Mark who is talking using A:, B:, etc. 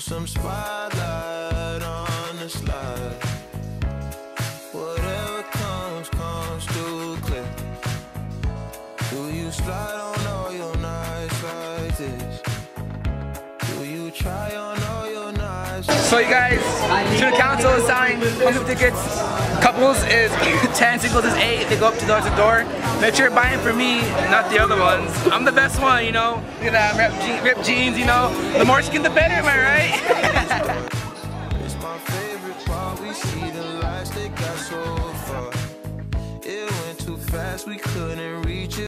A: Put some spotlight on the slide. Whatever comes, comes through clear. Do you slide on all your nights like this? Do you try on all your nights?
B: So you guys, student council is selling group tickets. Couples is 10, singles is 8. They go up $2 a door. Make sure you're buying for me, not the other ones. I'm the best one, you know. Look at that, ripped jeans, you know. The more skin, the better, am I right?
A: It's my favorite part. We see the lights, they got so far. It went too fast, we couldn't reach it.